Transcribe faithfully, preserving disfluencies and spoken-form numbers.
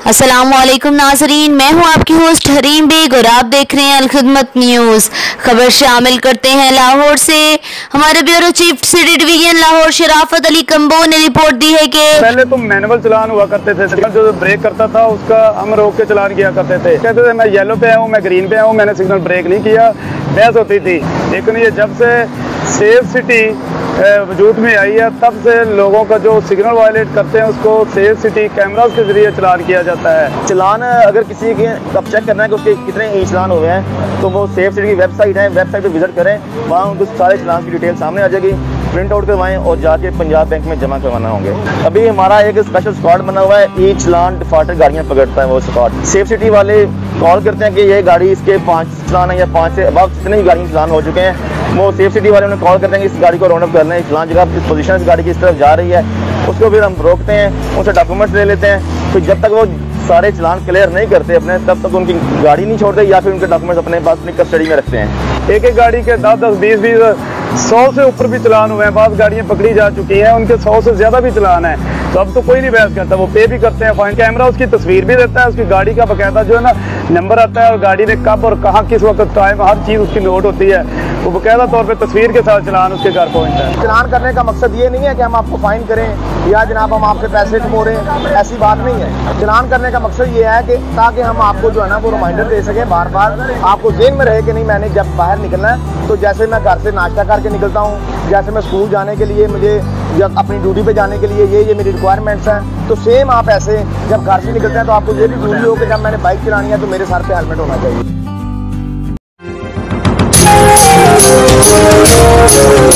अस्सलामुअलैकुम नाज़रीन, मैं हूं आपकी होस्ट हरीम बेग और आप देख रहे हैं अलखिदमत न्यूज़। खबर शामिल करते हैं लाहौर से। हमारे bureau chief city division Lahore Sharafat Ali Kamboh ने रिपोर्ट दी है कि पहले तो मैनुअल चलान हुआ करते थे, जो ब्रेक करता था उसका हम रोक के चलान किया करते थे। कहते थे मैं येलो पे हूँ, मैं ग्रीन पे हूँ, मैंने सिग्नल ब्रेक नहीं किया, बहस होती थी। लेकिन ये जब से सेफ सिटी वजूद में आई है तब से लोगों का जो सिग्नल वायलेट करते हैं उसको सेफ सिटी कैमरास के जरिए चलान किया जाता है। चलान अगर किसी के अब चेक करना है कि उसके कितने ई चलान हुए हैं तो वो सेफ सिटी की वेबसाइट है, वेबसाइट पे विजिट करें, वहाँ उनको सारे चलान की डिटेल सामने आ जाएगी। प्रिंट आउट करवाएं और जाके पंजाब बैंक में जमा करवाना होंगे। अभी हमारा एक स्पेशल स्क्वाड बना हुआ है, ई चलान डिफॉल्टर गाड़ियाँ पकड़ता है वो स्क्वाड। सेफ सिटी वाले कॉल करते हैं कि ये गाड़ी इसके पाँच चलान है या पाँच से अब जितने भी गाड़ियाँ चलान हो चुके हैं, वो सेफ सिटी वाले उन्हें कॉल करते हैं कि इस गाड़ी को राउंड अप करना है, चलान जगह इस पोजीशन इस गाड़ी की इस तरफ जा रही है, उसको फिर हम रोकते हैं, उनसे डॉक्यूमेंट्स ले लेते हैं। फिर जब तक वो सारे चलान क्लियर नहीं करते अपने, तब तक उनकी गाड़ी नहीं छोड़ते या फिर उनके डॉक्यूमेंट्स अपने पास अपनी कस्टडी में रखते हैं। एक एक गाड़ी के दस दस बीस बीस सौ से ऊपर भी चलान हुए हैं, बाद गाड़ियाँ पकड़ी जा चुकी हैं, उनके सौ से ज्यादा भी चलान है। तो अब तो कोई नहीं बहस करता, वो पे भी करते हैं फाइन। कैमरा उसकी तस्वीर भी देता है, उसकी गाड़ी का बाकायदा जो है ना नंबर आता है और गाड़ी ने कब और कहाँ किस वक्त टाइम हर चीज़ उसकी नोट होती है। वो बाकायदा तौर पे तस्वीर के साथ चलान उसके घर पहुँचता है। चलान करने का मकसद ये नहीं है कि हम आपको फाइन करें या जनाब हम आपसे पैसे ठमोरें, ऐसी बात नहीं है। चलान करने का मकसद ये है कि ताकि हम आपको जो है ना वो रिमाइंडर दे सकें, बार बार आपको जेहन में रहे कि नहीं मैंने जब बाहर निकलना है तो जैसे मैं घर से नाश्ता करके निकलता हूँ, जैसे मैं स्कूल जाने के लिए मुझे जब अपनी ड्यूटी पे जाने के लिए ये ये मेरी रिक्वायरमेंट्स हैं, तो सेम आप ऐसे जब घर से निकलते हैं तो आपको ये भी जरूरी हो कि जब मैंने बाइक चलानी है तो मेरे सर पे हेलमेट होना चाहिए।